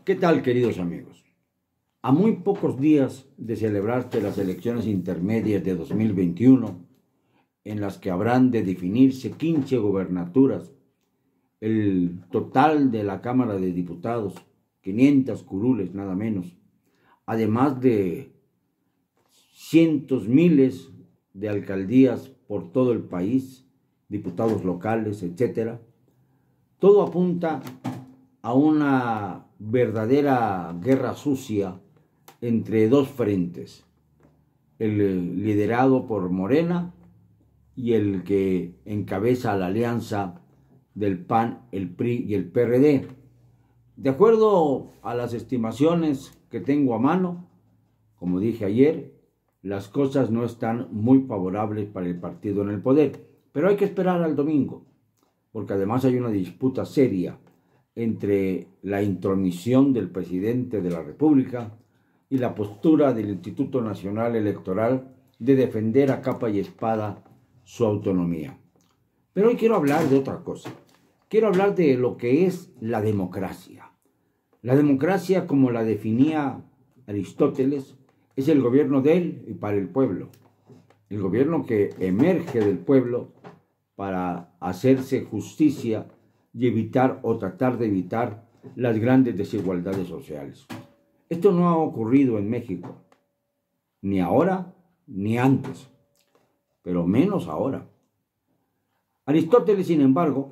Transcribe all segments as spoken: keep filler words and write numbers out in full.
¿Qué tal, queridos amigos? A muy pocos días de celebrarse las elecciones intermedias de dos mil veintiuno, en las que habrán de definirse quince gobernaturas, el total de la Cámara de Diputados, quinientas curules nada menos, además de cientos, miles de alcaldías por todo el país, diputados locales, etcétera, todo apunta a una verdadera guerra sucia entre dos frentes, el liderado por Morena y el que encabeza la alianza del P A N, el P R I y el P R D. De acuerdo a las estimaciones que tengo a mano, como dije ayer, las cosas no están muy favorables para el partido en el poder, pero hay que esperar al domingo, porque además hay una disputa seria entre la intromisión del presidente de la República y la postura del Instituto Nacional Electoral de defender a capa y espada su autonomía. Pero hoy quiero hablar de otra cosa. Quiero hablar de lo que es la democracia. La democracia, como la definía Aristóteles, es el gobierno de él y para el pueblo. El gobierno que emerge del pueblo para hacerse justicia y evitar o tratar de evitar las grandes desigualdades sociales. Esto no ha ocurrido en México, ni ahora ni antes, pero menos ahora. Aristóteles, sin embargo,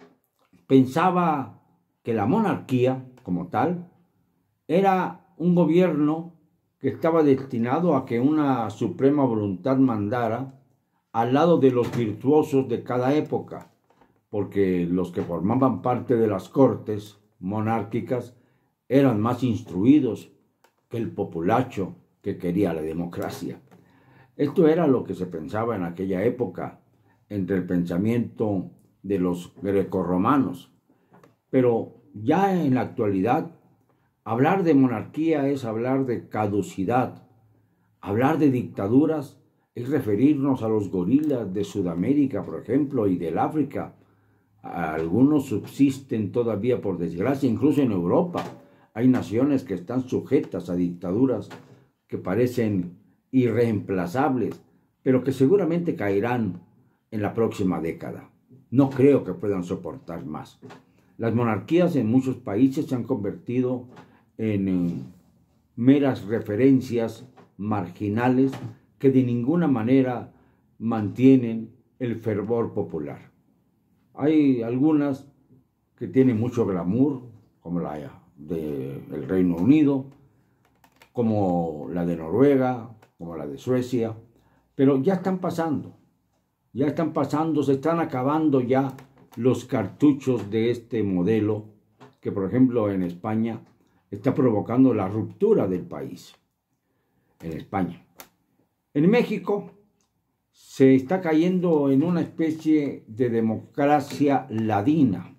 pensaba que la monarquía, como tal, era un gobierno que estaba destinado a que una suprema voluntad mandara al lado de los virtuosos de cada época, porque los que formaban parte de las cortes monárquicas eran más instruidos que el populacho que quería la democracia. Esto era lo que se pensaba en aquella época entre el pensamiento de los grecorromanos. Pero ya en la actualidad, hablar de monarquía es hablar de caducidad. Hablar de dictaduras es referirnos a los gorilas de Sudamérica, por ejemplo, y del África. Algunos subsisten todavía, por desgracia, incluso en Europa. Hay naciones que están sujetas a dictaduras que parecen irreemplazables, pero que seguramente caerán en la próxima década. No creo que puedan soportar más. Las monarquías en muchos países se han convertido en eh, meras referencias marginales que de ninguna manera mantienen el fervor popular. Hay algunas que tienen mucho glamour, como la del Reino Unido, como la de Noruega, como la de Suecia, pero ya están pasando, ya están pasando, se están acabando ya los cartuchos de este modelo que, por ejemplo, en España está provocando la ruptura del país, en España. En México se está cayendo en una especie de democracia ladina.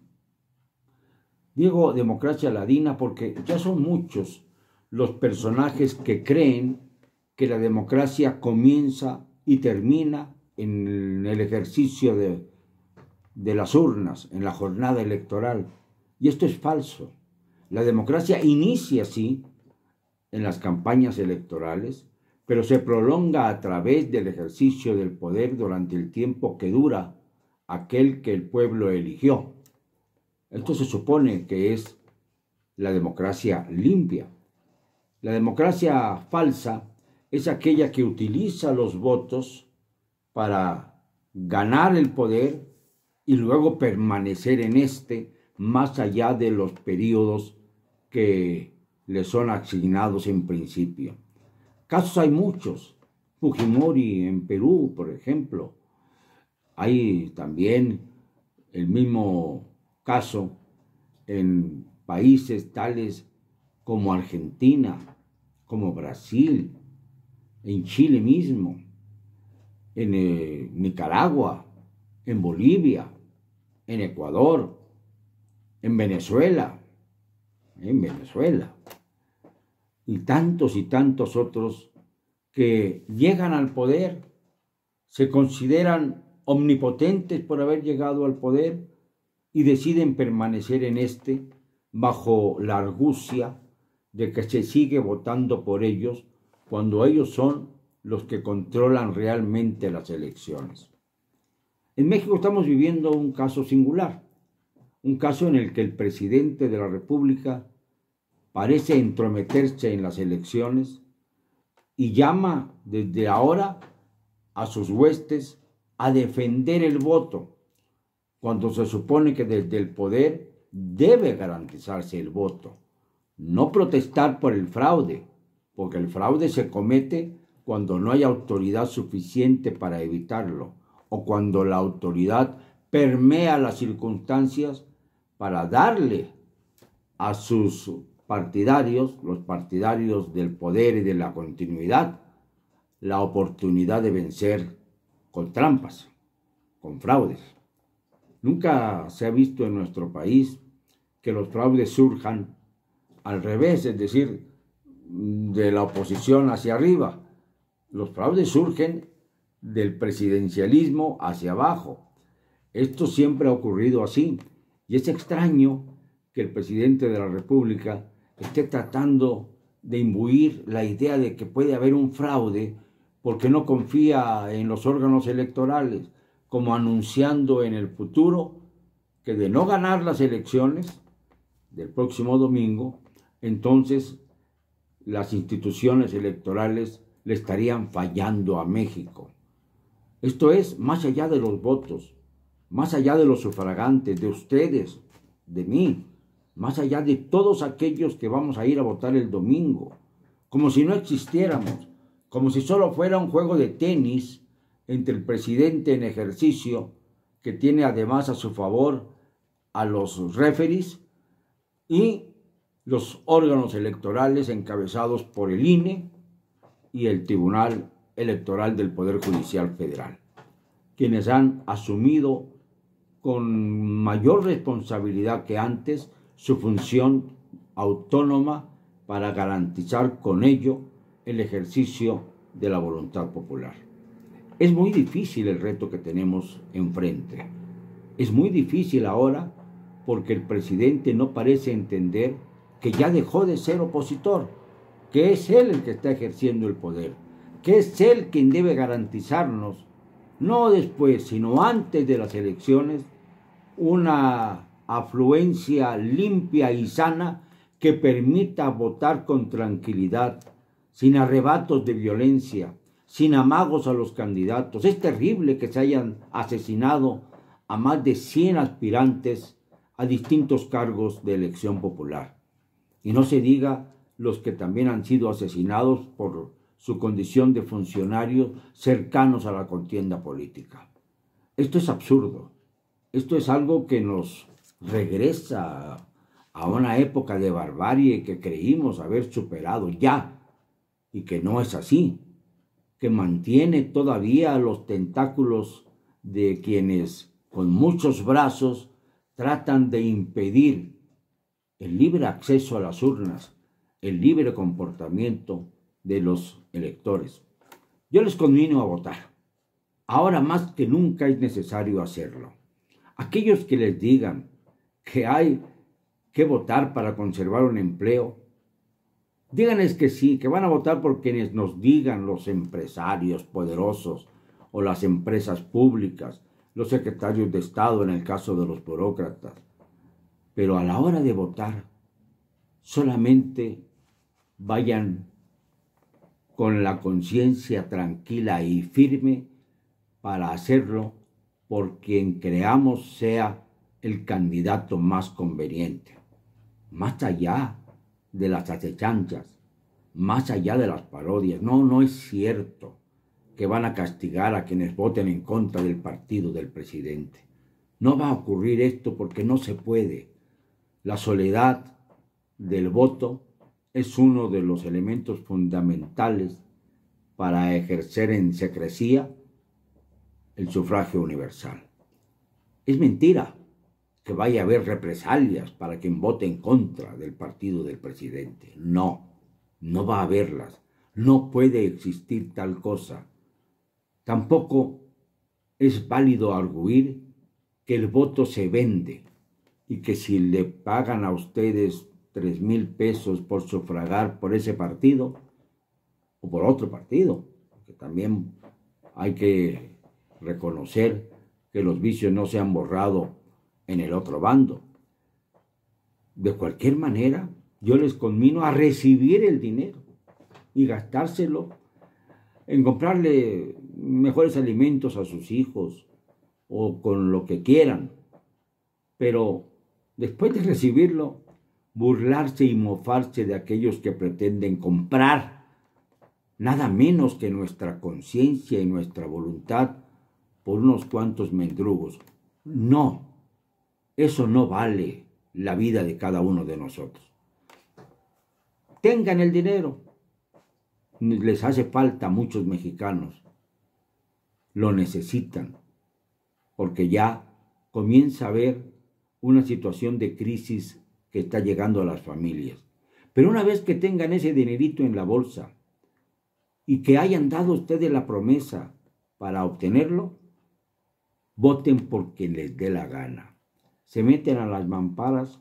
Digo democracia ladina porque ya son muchos los personajes que creen que la democracia comienza y termina en el ejercicio de, de las urnas, en la jornada electoral. Y esto es falso. La democracia inicia, sí, en las campañas electorales, pero se prolonga a través del ejercicio del poder durante el tiempo que dura aquel que el pueblo eligió. Esto se supone que es la democracia limpia. La democracia falsa es aquella que utiliza los votos para ganar el poder y luego permanecer en este más allá de los periodos que le son asignados en principio. Casos hay muchos. Fujimori en Perú, por ejemplo. Hay también el mismo caso en países tales como Argentina, como Brasil, en Chile mismo, en eh, Nicaragua, en Bolivia, en Ecuador, en Venezuela, en Venezuela, y tantos y tantos otros que llegan al poder, se consideran omnipotentes por haber llegado al poder y deciden permanecer en este bajo la argucia de que se sigue votando por ellos cuando ellos son los que controlan realmente las elecciones. En México estamos viviendo un caso singular, un caso en el que el presidente de la República parece entrometerse en las elecciones y llama desde ahora a sus huestes a defender el voto, cuando se supone que desde el poder debe garantizarse el voto, no protestar por el fraude, porque el fraude se comete cuando no hay autoridad suficiente para evitarlo, o cuando la autoridad permea las circunstancias para darle a sus partidarios, los partidarios del poder y de la continuidad, la oportunidad de vencer con trampas, con fraudes. Nunca se ha visto en nuestro país que los fraudes surjan al revés, es decir, de la oposición hacia arriba. Los fraudes surgen del presidencialismo hacia abajo. Esto siempre ha ocurrido así, y es extraño que el presidente de la República esté tratando de imbuir la idea de que puede haber un fraude porque no confía en los órganos electorales, como anunciando en el futuro que de no ganar las elecciones del próximo domingo, entonces las instituciones electorales le estarían fallando a México. Esto es más allá de los votos, más allá de los sufragantes, de ustedes, de mí, más allá de todos aquellos que vamos a ir a votar el domingo, como si no existiéramos, como si solo fuera un juego de tenis entre el presidente en ejercicio, que tiene además a su favor a los referees, y los órganos electorales encabezados por el I N E y el Tribunal Electoral del Poder Judicial Federal, quienes han asumido con mayor responsabilidad que antes su función autónoma para garantizar con ello el ejercicio de la voluntad popular. Es muy difícil el reto que tenemos enfrente. Es muy difícil ahora porque el presidente no parece entender que ya dejó de ser opositor, que es él el que está ejerciendo el poder, que es él quien debe garantizarnos, no después, sino antes de las elecciones, una afluencia limpia y sana que permita votar con tranquilidad, sin arrebatos de violencia, sin amagos a los candidatos. Es terrible que se hayan asesinado a más de cien aspirantes a distintos cargos de elección popular. Y no se diga los que también han sido asesinados por su condición de funcionarios cercanos a la contienda política. Esto es absurdo. Esto es algo que nos regresa a una época de barbarie que creímos haber superado ya, y que no es así, que mantiene todavía los tentáculos de quienes con muchos brazos tratan de impedir el libre acceso a las urnas, el libre comportamiento de los electores. Yo les conmino a votar. Ahora más que nunca es necesario hacerlo. Aquellos que les digan que hay que votar para conservar un empleo, díganles que sí, que van a votar por quienes nos digan los empresarios poderosos o las empresas públicas, los secretarios de Estado en el caso de los burócratas. Pero a la hora de votar, solamente vayan con la conciencia tranquila y firme para hacerlo por quien creamos sea el candidato más conveniente. Más allá de las acechanzas, más allá de las parodias. No, no es cierto que van a castigar a quienes voten en contra del partido del presidente. No va a ocurrir esto porque no se puede. La soledad del voto es uno de los elementos fundamentales para ejercer en secrecía el sufragio universal. Es mentira que vaya a haber represalias para quien vote en contra del partido del presidente. No, no va a haberlas. No puede existir tal cosa. Tampoco es válido arguir que el voto se vende y que si le pagan a ustedes tres mil pesos por sufragar por ese partido o por otro partido, porque también hay que reconocer que los vicios no se han borrado en el otro bando. De cualquier manera, yo les conmino a recibir el dinero y gastárselo en comprarle mejores alimentos a sus hijos o con lo que quieran. Pero después de recibirlo, burlarse y mofarse de aquellos que pretenden comprar nada menos que nuestra conciencia y nuestra voluntad por unos cuantos mendrugos. No, eso no vale la vida de cada uno de nosotros. Tengan el dinero. Les hace falta a muchos mexicanos. Lo necesitan, porque ya comienza a haber una situación de crisis que está llegando a las familias. Pero una vez que tengan ese dinerito en la bolsa y que hayan dado ustedes la promesa para obtenerlo, voten por quien les dé la gana. Se meten a las mamparas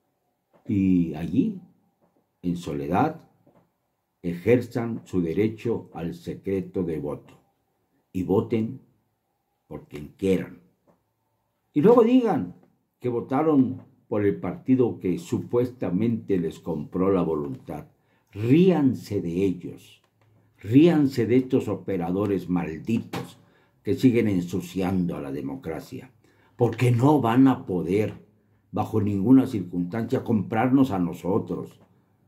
y allí, en soledad, ejerzan su derecho al secreto de voto y voten por quien quieran. Y luego digan que votaron por el partido que supuestamente les compró la voluntad. Ríanse de ellos, ríanse de estos operadores malditos que siguen ensuciando a la democracia, porque no van a poder, bajo ninguna circunstancia, comprarnos a nosotros.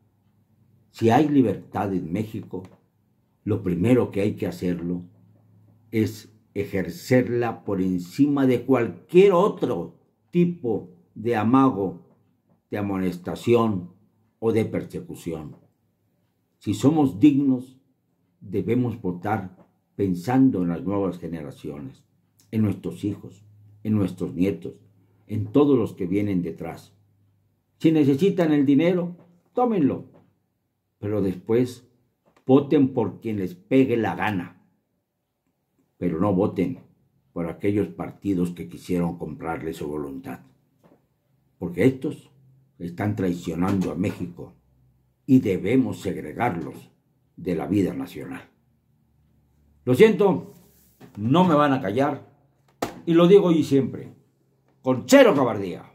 Si hay libertad en México, lo primero que hay que hacerlo es ejercerla por encima de cualquier otro tipo de amago, de amonestación o de persecución. Si somos dignos, debemos votar pensando en las nuevas generaciones, en nuestros hijos, en nuestros nietos, en todos los que vienen detrás. Si necesitan el dinero, tómenlo, pero después voten por quien les pegue la gana, pero no voten por aquellos partidos que quisieron comprarle su voluntad, porque estos están traicionando a México y debemos segregarlos de la vida nacional. Lo siento, no me van a callar y lo digo hoy y siempre, con cero cobardía.